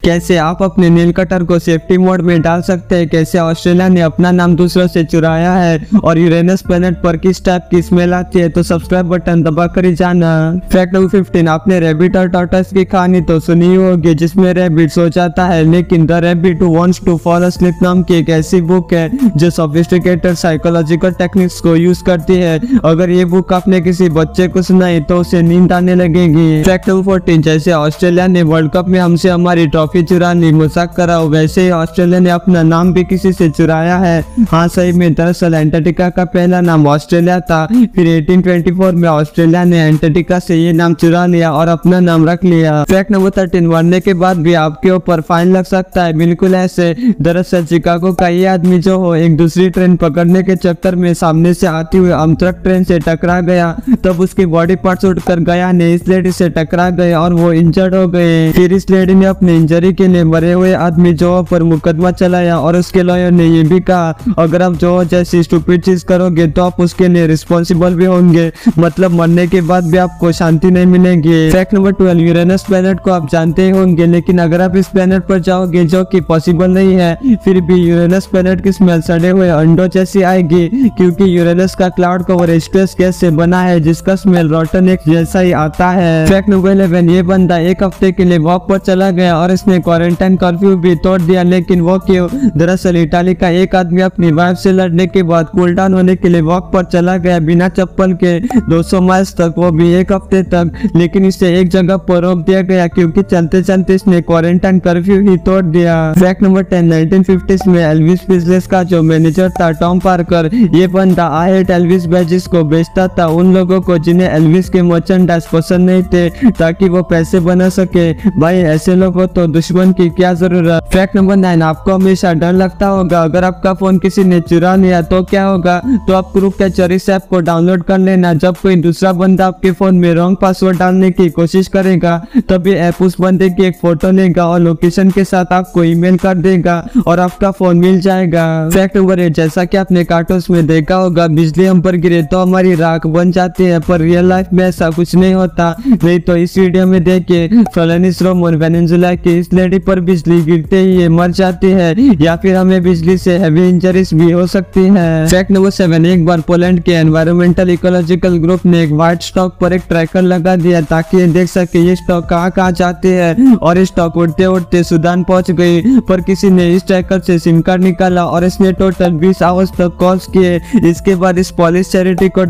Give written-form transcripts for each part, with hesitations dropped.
कैसे आप अपने नील कटर को सेफ्टी मोड में डाल सकते हैं, कैसे ऑस्ट्रेलिया ने अपना नाम दूसरों से चुराया है, और यूरेनस प्लैनेट पर किस टाइप की स्मेल आती है, तो सब्सक्राइब बटन दबा कर ही जाना। फैक्ट नंबर 15, आपने रैबिट और टॉर्टोइस की कहानी तो सुनी होगी, जिसमें रैबिट सो जाता है लेकिन the rabbit who wants to fall asleep नाम की एक ऐसी बुक है जो सोफिस्टिकेटेड साइकोलॉजिकल टेक्निक्स को यूज करती है। अगर ये बुक आपने किसी बच्चे को सुनाई तो उसे नींद आने लगेगी। फैक्ट नंबर 14, जैसे ऑस्ट्रेलिया ने वर्ल्ड कप में हमसे हमारी ट्रॉफी चुरा ली, मजाक करा, वैसे ही ऑस्ट्रेलिया ने अपना नाम भी किसी से चुराया है। हाँ सही में, दरअसल एंटार्क्टिका का पहला नाम ऑस्ट्रेलिया था, फिर 1824 में ऑस्ट्रेलिया ने एंटार्क्टिका से ये नाम चुरा लिया और अपना नाम रख लिया। फैक्ट नंबर 13, मरने के बाद भी आपके ऊपर फाइन लग सकता है, बिल्कुल ऐसे। दरअसल शिकागो का ये आदमी जो हो एक दूसरी ट्रेन पकड़ने के चक्कर में सामने से आती हुई अमतरक ट्रेन से टकरा गया, तब उसकी बॉडी पार्ट्स उठकर गया ने इस लेडी से टकरा गए और वो इंजर्ड हो गए। फिर इस लेडी ने अपने इंजरी के लिए मरे हुए आदमी जो पर मुकदमा चलाया और उसके लॉयर ने ये भी कहा अगर आप जो जैसी स्टूपिड चीज करोगे तो आप उसके लिए रिस्पॉन्सिबल भी होंगे, मतलब मरने के बाद भी आपको शांति नहीं मिलेगी। फैक्ट नंबर 12, यूरेनस प्लैनेट को आप जानते ही होंगे, लेकिन अगर आप इस प्लैनेट पर जाओगे जो कि पॉसिबल नहीं है, फिर भी यूरेनस प्लैनेट की स्मेल सड़े हुए अंडों जैसी आएगी, क्योंकि यूरेनस का क्लाउड कवर स्ट्रेस गैस से बना है जिसका स्मेल रॉटन एक जैसा ही आता है। फैक्ट नंबर 11, ये बंदा एक हफ्ते के लिए वॉक पर चला गया और इसने क्वारंटाइन कर्फ्यू भी तोड़ दिया, लेकिन वो क्यों? दरअसल इटाली का एक आदमी अपनी वाइफ से लड़ने के बाद कूल डाउन होने के लिए वॉक पर चला गया बिना चप्पल के 200 माइल्स तक, वो भी एक हफ्ते तक, लेकिन इसे एक जगह पर रोक दिया गया क्योंकि चलते चलते इसने क्वारंटाइन कर्फ्यू ही तोड़ दिया। फैक्ट नंबर 10, 1950s में एल्विस प्रेस्ले का जो मैनेजर था टॉम पार्कर, ये बंदा आई हेट एल्विस बैजेस को बेचता था उन लोगों को जिन्हें एल्विस के मर्चेंडाइज पसंद नहीं थे, ताकि वो पैसे बना सके। भाई ऐसे लोगों तो दुश्मन की क्या जरूरत। फैक्ट नंबर 9, आपको हमेशा डर लगता होगा अगर आपका फोन किसी ने चुरा लिया तो क्या होगा, तो आप क्रूक कैचर ऐप को डाउनलोड कर लेना। जब कोई दूसरा बंदा आपके फोन में रॉन्ग पासवर्ड डालने की कोशिश करेगा तभी ऐप उस बंदे की एक फोटो लेगा और लोकेशन के साथ आपको ईमेल कर देगा और आपका फोन मिल जाएगा। फैक्ट नंबर 8, जैसा कि आपने कार्टून्स में देखा होगा, बिजली हम पर गिरे तो हमारी राख बन जाती है, पर रियल लाइफ में ऐसा कुछ नहीं होता। नहीं तो इस वीडियो में देखिए, फ्लोरेंस रोमन वेनेजुएला की इस लेडी पर बिजली गिरते ही ये मर जाती है, या फिर हमें बिजली से हैवी इंजरीज भी हो सकती है। फैक्ट नंबर 7, एक बार पोलैंड के एनवायरमेंटल इकोलॉजिकल ग्रुप ने एक व्हाइट स्टॉक पर एक ट्रैकर लगा दिया ताकि ये देख सके ये स्टॉक कहाँ जाती है, और इस स्टॉक उड़ते उड़ते सूडान पहुंच गई, पर किसी ने इस ट्रैकर से सिम कार्ड निकाला और इसने टोटल 20 आवर्स तक कॉल्स किए। इसके बाद इस पॉलिश चैरिटी को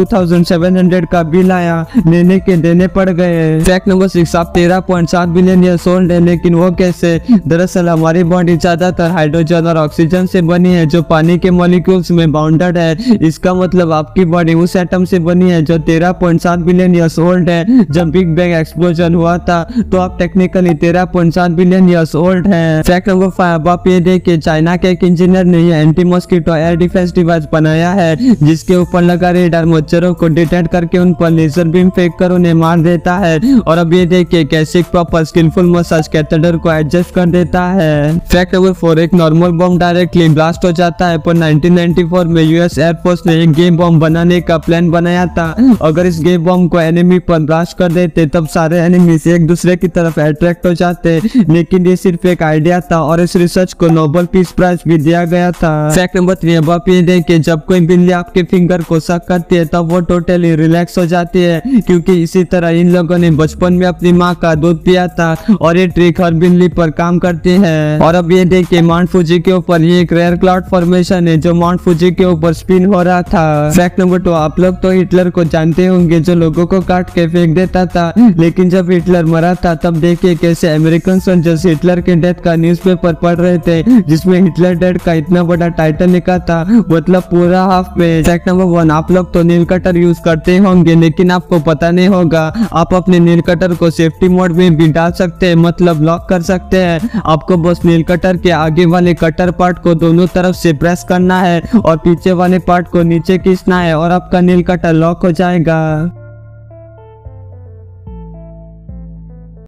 $2700 का बिल आया, लेने के देने पड़ गए। फैक्ट नंबर 6, आप 13.7 बिलियन ईयर्स ओल्ड है, लेकिन वो कैसे? दरअसल हमारी बॉडी ज्यादातर हाइड्रोजन और ऑक्सीजन से बनी है जो पानी के मॉलिक्यूल्स में बाउंडेड है। इसका मतलब आपकी बॉडी उस एटम से बनी है जो 13.7 बिलियन ईयर्स ओल्ड है। जब बिग बैंग एक्सप्लोजन हुआ था तो आप टेक्निकली 13.7 बिलियन ईयर्स ओल्ड है। फैक्ट नंबर 5, आप ये देखिए, चाइना के एक इंजीनियर ने ये anti mosquito air defence device बनाया है जिसके ऊपर लगा रेडार मच्छरों को डिटेक्ट करके उन पर लेजर बीम फेंक कर उन्हें मार देता है। और अब ये देखिए कैसे प्रॉपर स्किलफुल मसाज कैथेटर को एडजस्ट कर देता है। फैक्ट नंबर 4, एक नॉर्मल बम डायरेक्टली ब्लास्ट हो जाता है, पर 1994 में यूएस एयरफोर्स ने एक गेम बम बनाने का प्लान बनाया था। अगर इस गेम बम को एनिमी पर ब्लास्ट कर देते तब सारे एनिमीज एक दूसरे की तरफ अट्रैक्ट हो जाते, लेकिन ये सिर्फ एक आइडिया था और इस रिसर्च को नोबेल पीस प्राइज भी दिया गया था। फैक्ट नंबर 3, अब आप ये देखिए, जब कोई बिल्ली आपके फिंगर को सक करती है तब वो टोटली रिलैक्स हो जाती है, क्योंकि इसी तरह इन लोगों ने बचपन में अपनी माँ का दूध पिया था और ये ट्रिक हर बिल्ली पर काम करती है। और अब ये देखिए, माउंट फुजी के ऊपर ये एक रेयर क्लाउड फॉर्मेशन है जो माउंट फुजी के ऊपर स्पिन हो रहा था। फैक्ट नंबर 2, आप लोग तो हिटलर को जानते होंगे जो लोगों को काट के फेंक देता था, लेकिन जब हिटलर मरा था तब देखिए कैसे अमेरिकन सोल्जर्स हिटलर के डेथ का न्यूज़पेपर पढ़ रहे थे जिसमें हिटलर डेड का इतना बड़ा टाइटल लिखा था, मतलब पूरा हाफ पेज। फैक्ट नंबर 1, आप लोग तो नील कटर यूज करते होंगे लेकिन आपको पता नहीं होगा आप अपने नील कटर को सेफ्टी मोड में भी डाल सकते हैं, मतलब लॉक कर सकते हैं। आपको बस नील कटर के आगे वाले कटर पार्ट को दोनों तरफ से प्रेस करना है और पीछे वाले पार्ट को नीचे खींचना है और आपका नील कटर लॉक हो जाएगा।